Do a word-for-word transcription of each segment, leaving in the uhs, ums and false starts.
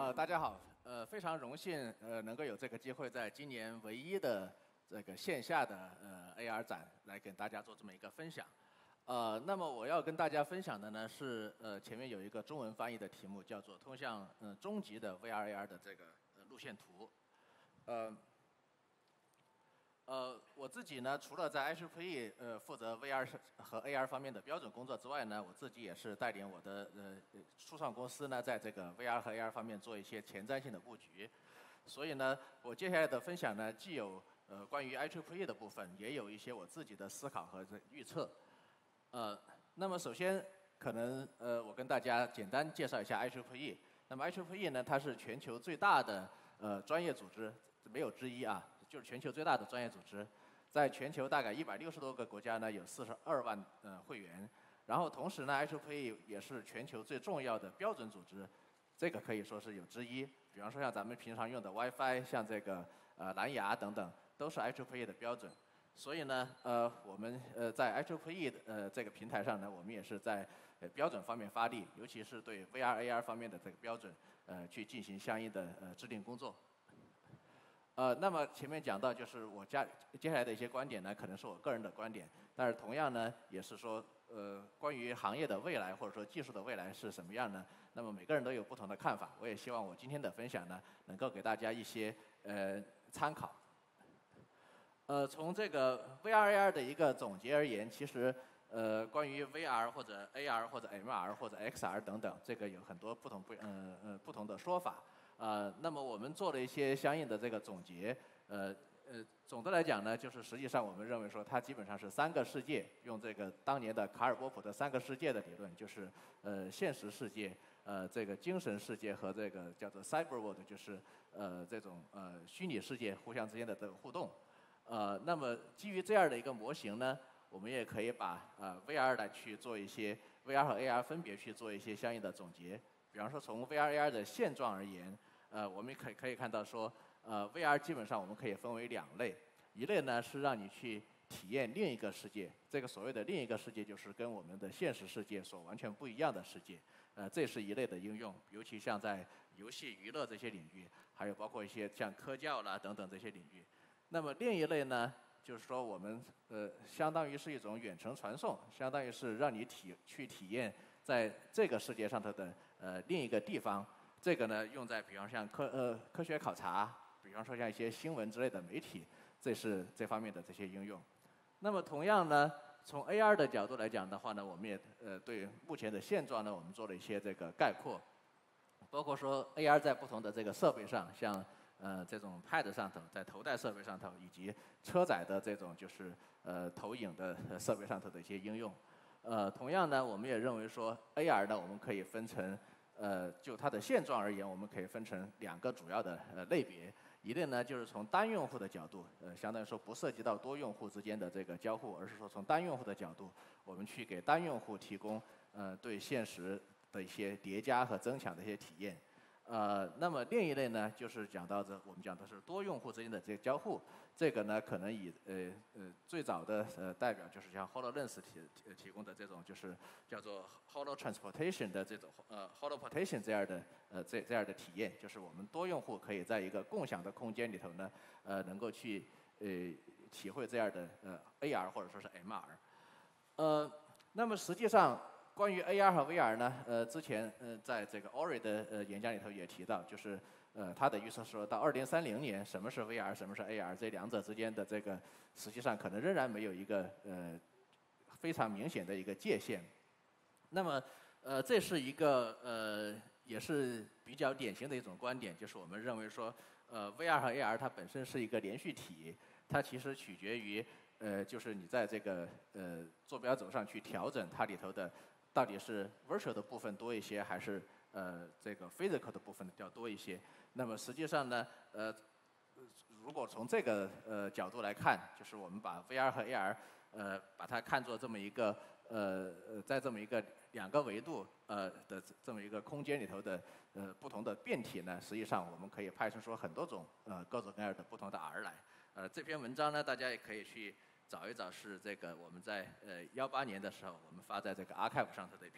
呃，大家好，呃，非常荣幸呃能够有这个机会在今年唯一的这个线下的呃 A R 展来跟大家做这么一个分享。呃，那么我要跟大家分享的呢是呃前面有一个中文翻译的题目，叫做通向嗯、呃、终极的 V R A R 的这个、呃、路线图。呃。呃，我自己呢，除了在 I E E E 呃负责 V R 和 A R 方面的标准工作之外呢，我自己也是带领我的呃初创公司呢，在这个 V R 和 A R 方面做一些前瞻性的布局。所以呢，我接下来的分享呢，既有呃关于 I E E E 的部分，也有一些我自己的思考和预测。呃，那么首先可能呃我跟大家简单介绍一下 I E E E。那么 I E E E 呢，它是全球最大的呃专业组织，没有之一啊。就是全球最大的专业组织，在全球大概一百六十多个国家呢，有四十二万呃会员。然后同时呢 ，I E E E 也是全球最重要的标准组织，这个可以说是有之一。比方说像咱们平常用的 WiFi， 像这个呃蓝牙等等，都是 I E E E 的标准。所以呢，呃，我们呃在 I E E E 的呃这个平台上呢，我们也是在呃标准方面发力，尤其是对 V R A R 方面的这个标准，呃去进行相应的呃制定工作。呃，那么前面讲到就是我加接下来的一些观点呢，可能是我个人的观点，但是同样呢，也是说呃关于行业的未来或者说技术的未来是什么样呢？那么每个人都有不同的看法，我也希望我今天的分享呢，能够给大家一些呃参考。呃，从这个 V R A R 的一个总结而言，其实呃关于 V R 或者 A R 或者 M R 或者 X R 等等，这个有很多不同不呃呃不同的说法。呃，那么我们做了一些相应的这个总结，呃呃，总的来讲呢，就是实际上我们认为说它基本上是三个世界，用这个当年的卡尔波普的三个世界的理论，就是呃现实世界、呃这个精神世界和这个叫做 cyber world， 就是呃这种呃虚拟世界互相之间的这个互动。呃，那么基于这样的一个模型呢，我们也可以把呃 V R 来去做一些 V R 和 A R 分别去做一些相应的总结。比方说从 V R A R 的现状而言。呃，我们可以可以看到说，呃 ，V R 基本上我们可以分为两类，一类呢是让你去体验另一个世界，这个所谓的另一个世界就是跟我们的现实世界所完全不一样的世界，呃，这是一类的应用，尤其像在游戏、娱乐这些领域，还有包括一些像科教啦等等这些领域。那么另一类呢，就是说我们呃，相当于是一种远程传送，相当于是让你体去体验在这个世界上头的呃另一个地方。这个呢，用在比方像科呃科学考察，比方说像一些新闻之类的媒体，这是这方面的这些应用。那么同样呢，从 A R 的角度来讲的话呢，我们也呃对目前的现状呢，我们做了一些这个概括，包括说 A R 在不同的这个设备上，像呃这种 Pad 上头，在头戴设备上头，以及车载的这种就是呃投影的设备上头的一些应用。呃，同样呢，我们也认为说 A R 呢，我们可以分成。呃，就它的现状而言，我们可以分成两个主要的呃类别。一类呢，就是从单用户的角度，呃，相当于说不涉及到多用户之间的这个交互，而是说从单用户的角度，我们去给单用户提供呃对现实的一些叠加和增强的一些体验。呃，那么另一类呢，就是讲到这，我们讲的是多用户之间的这个交互。这个呢，可能以呃呃最早的呃代表就是像 HoloLens 提提提供的这种，就是叫做 Holo Transportation 的这种呃 Holoportation 这样的呃这这样的体验，就是我们多用户可以在一个共享的空间里头呢，呃能够去呃体会这样的呃 A R 或者说是 M R。呃，那么实际上。关于 A R 和 V R 呢，呃，之前呃在这个 Ori 的呃演讲里头也提到，就是呃他的预测说到二零三零年，什么是 V R， 什么是 A R， 这两者之间的这个实际上可能仍然没有一个呃非常明显的一个界限。那么呃这是一个呃也是比较典型的一种观点，就是我们认为说呃 V R 和 A R 它本身是一个连续体，它其实取决于呃就是你在这个呃坐标轴上去调整它里头的。到底是 virtual 的部分多一些，还是呃这个 physical 的部分要多一些？那么实际上呢，呃，如果从这个呃角度来看，就是我们把 V R 和 A R 呃把它看作这么一个呃呃在这么一个两个维度呃的这么一个空间里头的呃不同的变体呢，实际上我们可以派生出很多种呃各种各样的不同的 R 来。呃这篇文章呢，大家也可以去。找一找是这个我们在呃幺八年的时候，我们发在这个 archive 上头的一篇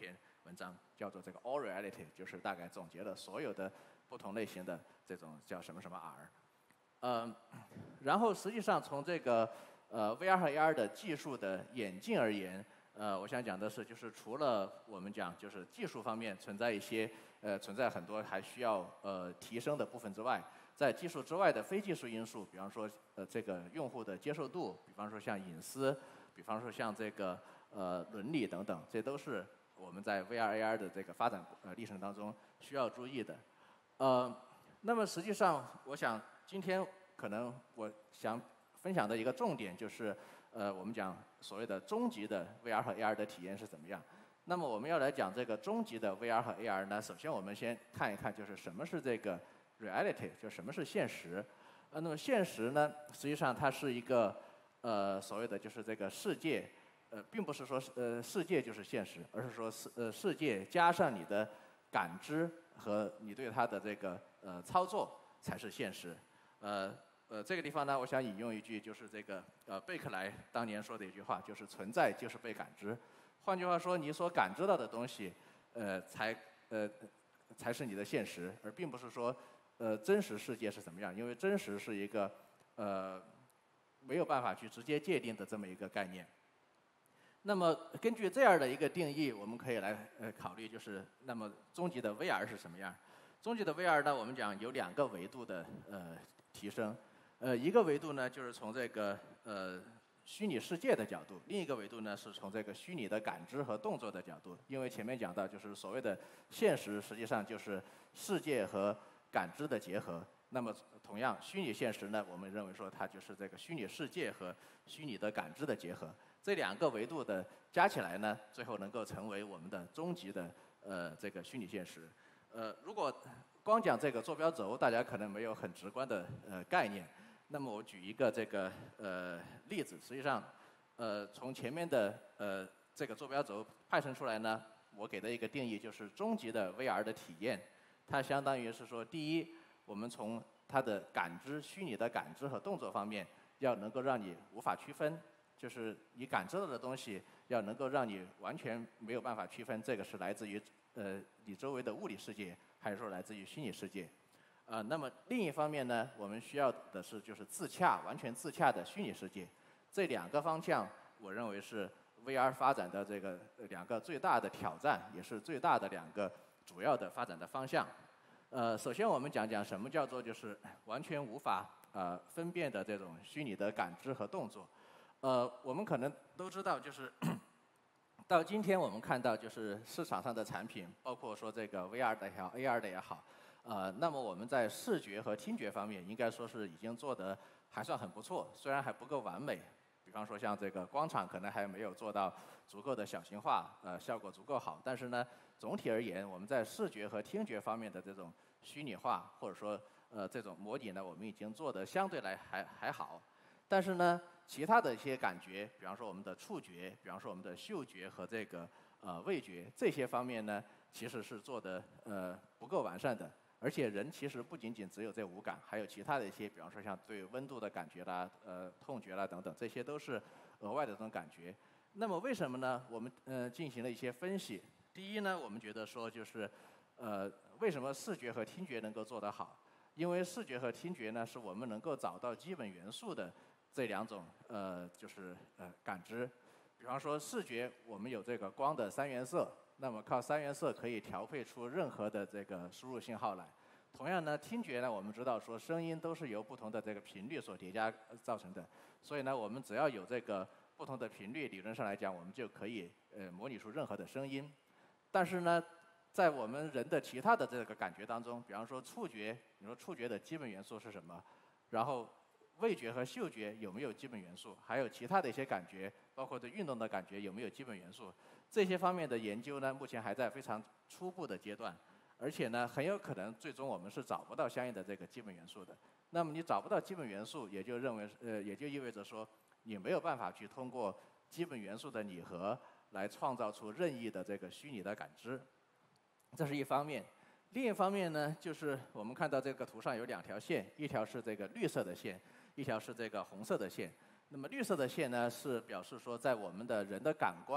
文章，叫做这个 All Reality， 就是大概总结了所有的不同类型的这种叫什么什么 R。呃，然后实际上从这个呃 V R 和 A R 的技术的演进而言，呃，我想讲的是，就是除了我们讲就是技术方面存在一些呃存在很多还需要呃提升的部分之外，在技术之外的非技术因素，比方说呃这个用户的接受度，比方说像隐私，比方说像这个呃伦理等等，这都是我们在 V R A R 的这个发展呃历程当中需要注意的。呃，那么实际上我想今天可能我想分享的一个重点就是，呃，我们讲所谓的终极的 V R 和 A R 的体验是怎么样。那么我们要来讲这个终极的 V R 和 A R 呢，首先我们先看一看就是什么是这个 reality， 就什么是现实。呃，那么现实呢，实际上它是一个呃所谓的就是这个世界，呃，并不是说呃世界就是现实，而是说世呃世界加上你的感知和你对它的这个呃操作才是现实。呃。呃，这个地方呢，我想引用一句，就是这个呃贝克莱当年说的一句话，就是存在就是被感知。换句话说，你所感知到的东西，呃，才呃才是你的现实，而并不是说呃真实世界是怎么样，因为真实是一个呃没有办法去直接界定的这么一个概念。那么根据这样的一个定义，我们可以来呃考虑，就是那么终极的 V R 是什么样？终极的 V R 呢，我们讲有两个维度的呃提升。呃，一个维度呢，就是从这个呃虚拟世界的角度；另一个维度呢，是从这个虚拟的感知和动作的角度。因为前面讲到，就是所谓的现实，实际上就是世界和感知的结合。那么同样，虚拟现实呢，我们认为说它就是这个虚拟世界和虚拟的感知的结合。这两个维度的加起来呢，最后能够成为我们的终极的呃这个虚拟现实。呃，如果光讲这个坐标轴，大家可能没有很直观的呃概念。那么我举一个这个呃例子，实际上，呃从前面的呃这个坐标轴派生出来呢，我给的一个定义就是终极的 V R 的体验，它相当于是说，第一，我们从它的感知、虚拟的感知和动作方面，要能够让你无法区分，就是你感知到的东西要能够让你完全没有办法区分，这个是来自于呃你周围的物理世界，还是说来自于虚拟世界。呃，那么另一方面呢，我们需要的是就是自洽、完全自洽的虚拟世界。这两个方向，我认为是 V R 发展的这个两个最大的挑战，也是最大的两个主要的发展的方向。呃，首先我们讲讲什么叫做就是完全无法呃分辨的这种虚拟的感知和动作。呃，我们可能都知道，就是到今天我们看到就是市场上的产品，包括说这个 V R 的也好 ，A R 的也好。呃，那么我们在视觉和听觉方面，应该说是已经做得还算很不错，虽然还不够完美。比方说像这个光场可能还没有做到足够的小型化，呃，效果足够好。但是呢，总体而言，我们在视觉和听觉方面的这种虚拟化，或者说呃这种模拟呢，我们已经做得相对来还还好。但是呢，其他的一些感觉，比方说我们的触觉，比方说我们的嗅觉和这个呃味觉这些方面呢，其实是做得呃不够完善的。而且人其实不仅仅只有这五感，还有其他的一些，比方说像对温度的感觉啦、呃痛觉啦等等，这些都是额外的这种感觉。那么为什么呢？我们呃进行了一些分析。第一呢，我们觉得说就是呃为什么视觉和听觉能够做得好？因为视觉和听觉呢，是我们能够找到基本元素的这两种呃就是呃感知。比方说视觉，我们有这个光的三原色。那么靠三原色可以调配出任何的这个输入信号来。同样呢，听觉呢，我们知道说声音都是由不同的这个频率所叠加造成的，所以呢，我们只要有这个不同的频率，理论上来讲，我们就可以呃模拟出任何的声音。但是呢，在我们人的其他的这个感觉当中，比方说触觉，你说触觉的基本元素是什么？然后味觉和嗅觉有没有基本元素？还有其他的一些感觉，包括对运动的感觉有没有基本元素？这些方面的研究呢，目前还在非常初步的阶段，而且呢，很有可能最终我们是找不到相应的这个基本元素的。那么你找不到基本元素，也就认为呃，也就意味着说，你没有办法去通过基本元素的拟合来创造出任意的这个虚拟的感知，这是一方面。另一方面呢，就是我们看到这个图上有两条线，一条是这个绿色的线，一条是这个红色的线。那么绿色的线呢，是表示说在我们的人的感官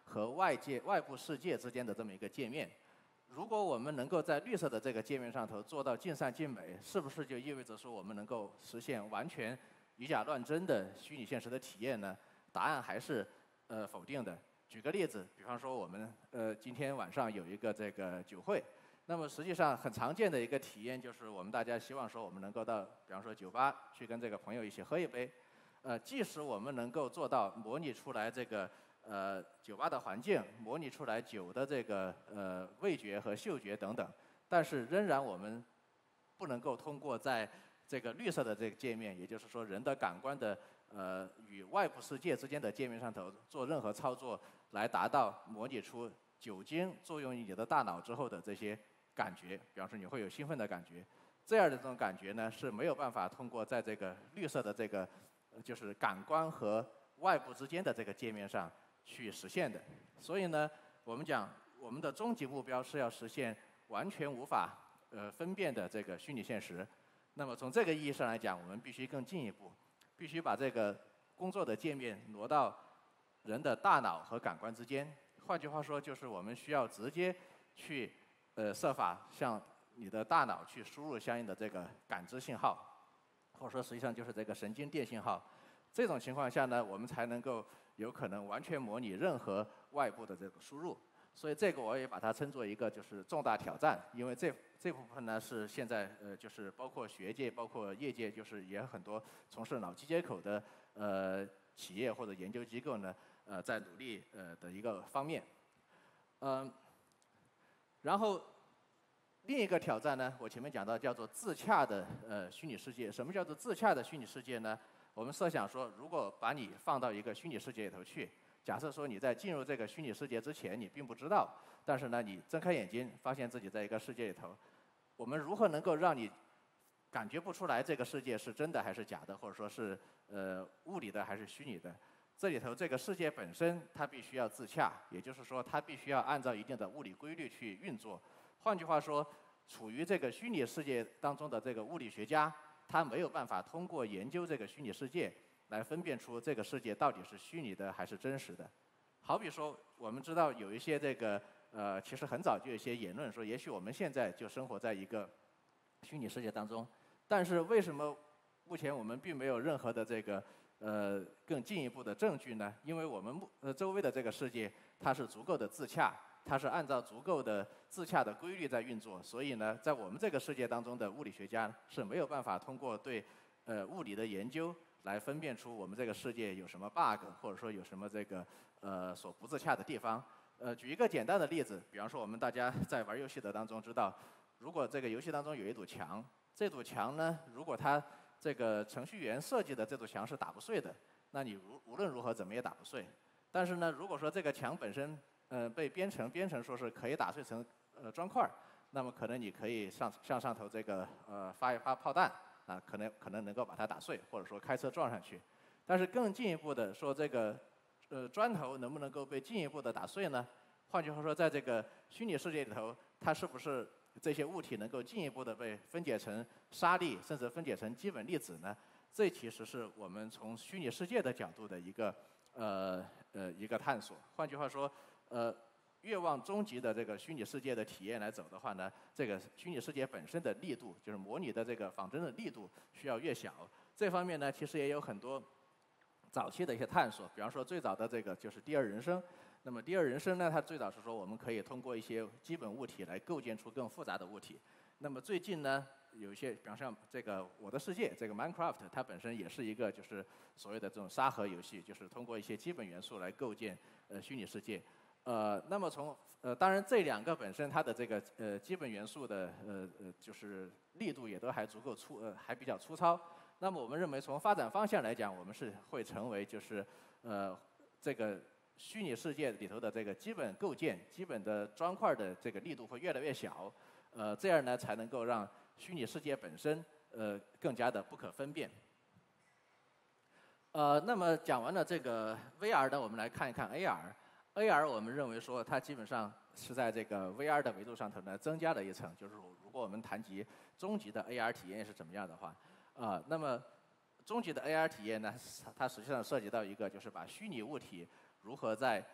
和外界外部世界之间的这么一个界面。如果我们能够在绿色的这个界面上头做到尽善尽美，是不是就意味着说我们能够实现完全以假乱真的虚拟现实的体验呢？答案还是呃否定的。举个例子，比方说我们呃今天晚上有一个这个酒会，那么实际上很常见的一个体验就是我们大家希望说我们能够到比方说酒吧去跟这个朋友一起喝一杯，呃即使我们能够做到模拟出来这个呃酒吧的环境，模拟出来酒的这个呃味觉和嗅觉等等，但是仍然我们不能够通过在这个绿色的这个界面，也就是说人的感官的呃与外部世界之间的界面上头做任何操作，来达到模拟出酒精作用于你的大脑之后的这些感觉，比方说你会有兴奋的感觉，这样的这种感觉呢是没有办法通过在这个绿色的这个就是感官和外部之间的这个界面上去实现的。所以呢，我们讲我们的终极目标是要实现完全无法呃分辨的这个虚拟现实。那么从这个意义上来讲，我们必须更进一步，必须把这个工作的界面挪到人的大脑和感官之间。换句话说，就是我们需要直接去呃设法向你的大脑去输入相应的这个感知信号，或者说实际上就是这个神经电信号。这种情况下呢，我们才能够有可能完全模拟任何外部的这个输入。所以这个我也把它称作一个就是重大挑战，因为这这部分呢是现在呃就是包括学界、包括业界，就是也很多从事脑机接口的呃企业或者研究机构呢呃在努力呃的一个方面。嗯、呃，然后另一个挑战呢，我前面讲到叫做自洽的呃虚拟世界。什么叫做自洽的虚拟世界呢？我们设想说，如果把你放到一个虚拟世界里头去。假设说你在进入这个虚拟世界之前，你并不知道，但是呢，你睁开眼睛，发现自己在一个世界里头。我们如何能够让你感觉不出来这个世界是真的还是假的，或者说是呃物理的还是虚拟的？这里头这个世界本身它必须要自洽，也就是说它必须要按照一定的物理规律去运作。换句话说，处于这个虚拟世界当中的这个物理学家，他没有办法通过研究这个虚拟世界来分辨出这个世界到底是虚拟的还是真实的。好比说，我们知道有一些这个呃，其实很早就有一些言论说，也许我们现在就生活在一个虚拟世界当中，但是为什么目前我们并没有任何的这个呃更进一步的证据呢？因为我们呃周围的这个世界它是足够的自洽，它是按照足够的自洽的规律在运作，所以呢，在我们这个世界当中的物理学家是没有办法通过对呃物理的研究来分辨出我们这个世界有什么 bug， 或者说有什么这个呃所不自洽的地方。呃，举一个简单的例子，比方说我们大家在玩游戏的当中知道，如果这个游戏当中有一堵墙，这堵墙呢，如果它这个程序员设计的这堵墙是打不碎的，那你无无论如何怎么也打不碎。但是呢，如果说这个墙本身呃被编程编程说是可以打碎成呃砖块，那么可能你可以上向上头这个呃发一发炮弹。啊，可能可能能够把它打碎，或者说开车撞上去。但是更进一步的说，这个呃砖头能不能够被进一步的打碎呢？换句话说，在这个虚拟世界里头，它是不是这些物体能够进一步的被分解成沙粒，甚至分解成基本粒子呢？这其实是我们从虚拟世界的角度的一个呃呃一个探索。换句话说，呃。越往终极的这个虚拟世界的体验来走的话呢，这个虚拟世界本身的力度，就是模拟的这个仿真的力度需要越小。这方面呢，其实也有很多早期的一些探索，比方说最早的这个就是第二人生。那么第二人生呢，它最早是说我们可以通过一些基本物体来构建出更复杂的物体。那么最近呢，有一些，比方像这个《我的世界》这个 Minecraft， 它本身也是一个就是所谓的这种沙盒游戏，就是通过一些基本元素来构建呃虚拟世界。呃，那么从呃，当然这两个本身它的这个呃基本元素的呃呃就是力度也都还足够粗呃还比较粗糙。那么我们认为从发展方向来讲，我们是会成为就是呃这个虚拟世界里头的这个基本构建、基本的砖块的这个力度会越来越小，呃这样呢才能够让虚拟世界本身呃更加的不可分辨。呃，那么讲完了这个 V R 呢，我们来看一看 A R。A R 我们认为说它基本上是在这个 V R 的维度上头呢增加了一层，就是如果我们谈及终极的 A R 体验是怎么样的话，啊、呃，那么终极的 A R 体验呢，它实际上涉及到一个就是把虚拟物体如何在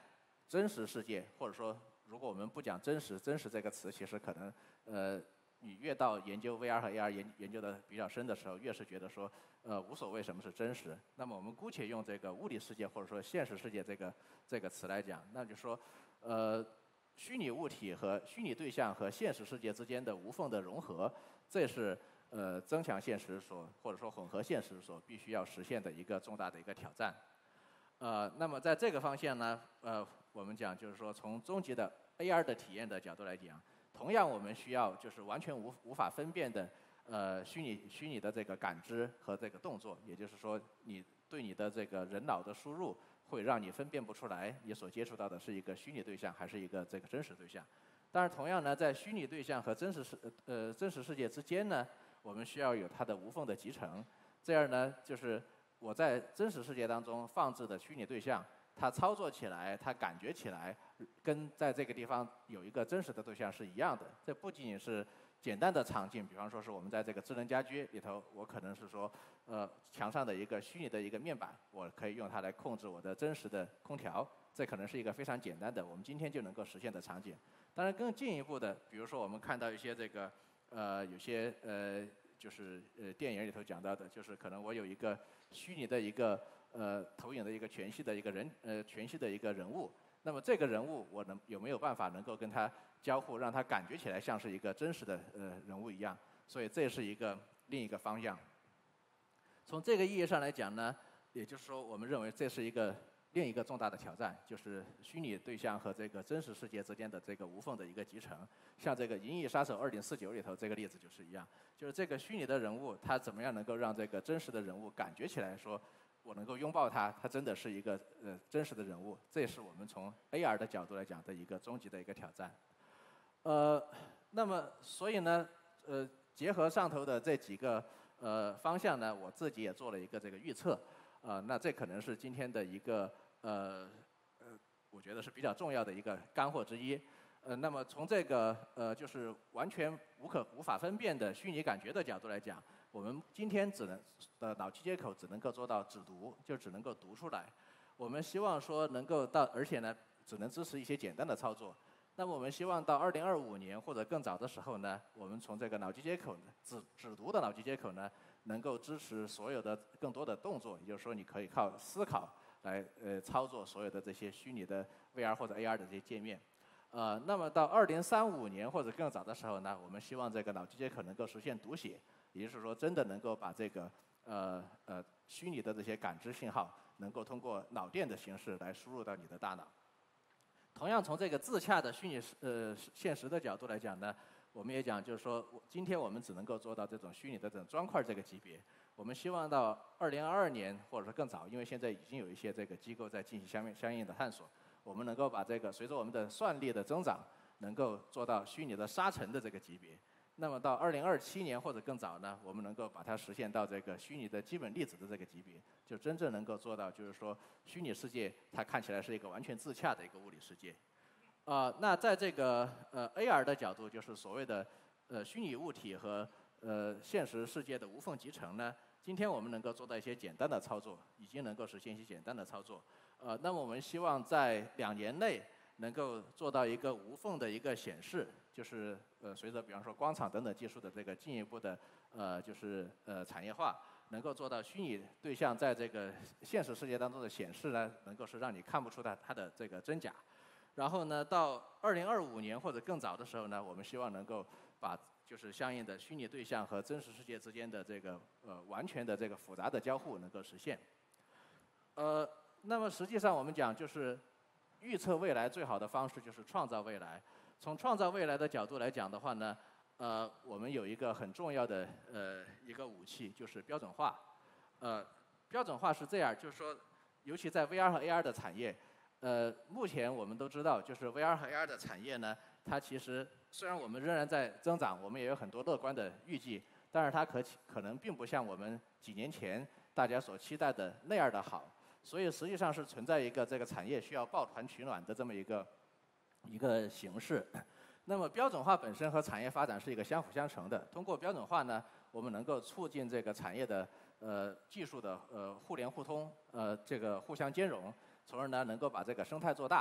真实世界，或者说如果我们不讲真实，真实这个词其实可能呃。你越到研究 V R 和 A R 研研究的比较深的时候，越是觉得说，呃，无所谓什么是真实。那么我们姑且用这个物理世界或者说现实世界这个这个词来讲，那就说，呃，虚拟物体和虚拟对象和现实世界之间的无缝的融合，这是呃增强现实所或者说混合现实所必须要实现的一个重大的一个挑战。呃，那么在这个方向呢，呃，我们讲就是说从终极的 A R 的体验的角度来讲。同样，我们需要就是完全无无法分辨的呃虚拟虚拟的这个感知和这个动作，也就是说，你对你的这个人脑的输入会让你分辨不出来你所接触到的是一个虚拟对象还是一个这个真实对象。当然，同样呢，在虚拟对象和真实世呃真实世界之间呢，我们需要有它的无缝的集成，这样呢，就是我在真实世界当中放置的虚拟对象。它操作起来，它感觉起来，跟在这个地方有一个真实的对象是一样的。这不仅仅是简单的场景，比方说是我们在这个智能家居里头，我可能是说，呃，墙上的一个虚拟的一个面板，我可以用它来控制我的真实的空调。这可能是一个非常简单的，我们今天就能够实现的场景。当然，更进一步的，比如说我们看到一些这个，呃，有些呃，就是呃电影里头讲到的，就是可能我有一个虚拟的一个。呃，投影的一个全息的一个人，呃，全息的一个人物。那么这个人物，我能有没有办法能够跟他交互，让他感觉起来像是一个真实的呃人物一样？所以这是一个另一个方向。从这个意义上来讲呢，也就是说，我们认为这是一个另一个重大的挑战，就是虚拟对象和这个真实世界之间的这个无缝的一个集成。像这个《银翼杀手二零四九》里头这个例子就是一样，就是这个虚拟的人物，他怎么样能够让这个真实的人物感觉起来说。我能够拥抱它，它真的是一个呃真实的人物，这也是我们从 A R 的角度来讲的一个终极的一个挑战。呃，那么所以呢，呃，结合上头的这几个呃方向呢，我自己也做了一个这个预测，呃，那这可能是今天的一个呃呃，我觉得是比较重要的一个干货之一。呃，那么从这个呃就是完全无可无法分辨的虚拟感觉的角度来讲。我们今天只能的脑机接口只能够做到只读，就只能够读出来。我们希望说能够到，而且呢，只能支持一些简单的操作。那么我们希望到二零二五年或者更早的时候呢，我们从这个脑机接口只只读的脑机接口呢，能够支持所有的更多的动作，也就是说，你可以靠思考来呃操作所有的这些虚拟的 V R 或者 A R 的这些界面。呃，那么到二零三五年或者更早的时候呢，我们希望这个脑机接口能够实现读写。也就是说，真的能够把这个呃呃虚拟的这些感知信号，能够通过脑电的形式来输入到你的大脑。同样，从这个自洽的虚拟呃现实的角度来讲呢，我们也讲就是说，今天我们只能够做到这种虚拟的这种砖块这个级别。我们希望到二零二二年或者说更早，因为现在已经有一些这个机构在进行相应相应的探索，我们能够把这个随着我们的算力的增长，能够做到虚拟的沙尘的这个级别。那么到二零二七年或者更早呢，我们能够把它实现到这个虚拟的基本粒子的这个级别，就真正能够做到，就是说虚拟世界它看起来是一个完全自洽的一个物理世界。啊、呃，那在这个呃 A R 的角度，就是所谓的呃虚拟物体和呃现实世界的无缝集成呢，今天我们能够做到一些简单的操作，已经能够实现一些简单的操作。呃，那么我们希望在两年内能够做到一个无缝的一个显示。就是呃，随着比方说光场等等技术的这个进一步的呃，就是呃产业化，能够做到虚拟对象在这个现实世界当中的显示呢，能够是让你看不出它它的这个真假。然后呢，到二零二五年或者更早的时候呢，我们希望能够把就是相应的虚拟对象和真实世界之间的这个呃完全的这个复杂的交互能够实现。呃，那么实际上我们讲就是预测未来最好的方式就是创造未来。从创造未来的角度来讲的话呢，呃，我们有一个很重要的呃一个武器，就是标准化。呃，标准化是这样，就是说，尤其在 V R 和 A R 的产业，呃，目前我们都知道，就是 V R 和 A R 的产业呢，它其实虽然我们仍然在增长，我们也有很多乐观的预计，但是它可可能并不像我们几年前大家所期待的那样的好。所以实际上是存在一个这个产业需要抱团取暖的这么一个。一个形式，那么标准化本身和产业发展是一个相辅相成的。通过标准化呢，我们能够促进这个产业的呃技术的呃互联互通，呃这个互相兼容，从而呢能够把这个生态做大。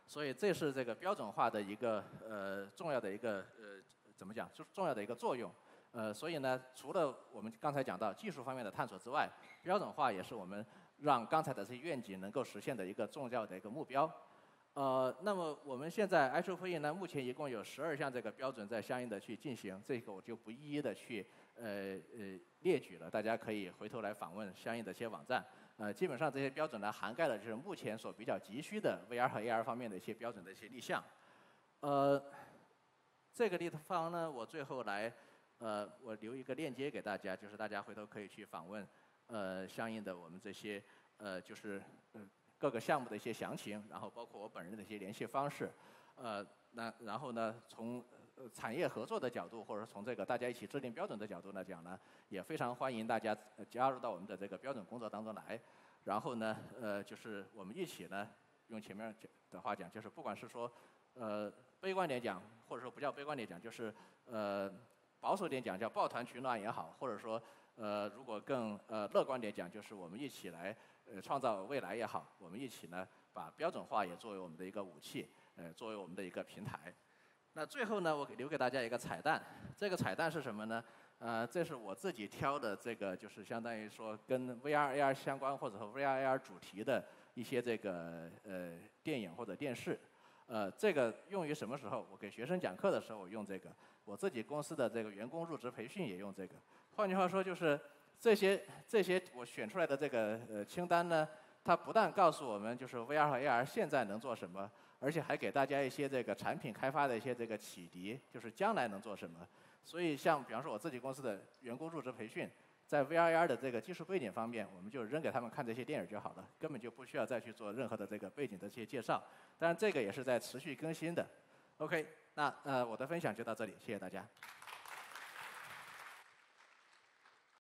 所以这是这个标准化的一个呃重要的一个呃怎么讲，就是重要的一个作用。呃，所以呢，除了我们刚才讲到技术方面的探索之外，标准化也是我们让刚才的这些愿景能够实现的一个重要的一个目标。呃，那么我们现在 I E E E 呢，目前一共有十二项这个标准在相应的去进行，这个我就不一一的去呃呃列举了，大家可以回头来访问相应的一些网站。呃，基本上这些标准呢，涵盖了就是目前所比较急需的 V R 和 A R 方面的一些标准的一些立项。呃，这个地方呢，我最后来呃，我留一个链接给大家，就是大家回头可以去访问呃相应的我们这些呃就是呃。各个项目的一些详情，然后包括我本人的一些联系方式，呃，那然后呢，从呃产业合作的角度，或者从这个大家一起制定标准的角度来讲呢，也非常欢迎大家加入到我们的这个标准工作当中来。然后呢，呃，就是我们一起呢，用前面的话讲，就是不管是说呃悲观点讲，或者说不叫悲观点讲，就是呃保守点讲叫抱团取暖也好，或者说呃如果更呃乐观点讲，就是我们一起来。呃，创造未来也好，我们一起呢，把标准化也作为我们的一个武器，呃，作为我们的一个平台。那最后呢，我留给大家一个彩蛋，这个彩蛋是什么呢？呃，这是我自己挑的，这个就是相当于说跟 V R A R 相关或者和 V R A R 主题的一些这个呃电影或者电视。呃，这个用于什么时候？我给学生讲课的时候我用这个，我自己公司的这个员工入职培训也用这个。换句话说就是。这些这些我选出来的这个呃清单呢，它不但告诉我们就是 V R 和 A R 现在能做什么，而且还给大家一些这个产品开发的一些这个启迪，就是将来能做什么。所以像比方说我自己公司的员工入职培训，在 V R A R 的这个技术背景方面，我们就扔给他们看这些电影就好了，根本就不需要再去做任何的这个背景的这些介绍。当然这个也是在持续更新的。OK， 那呃我的分享就到这里，谢谢大家。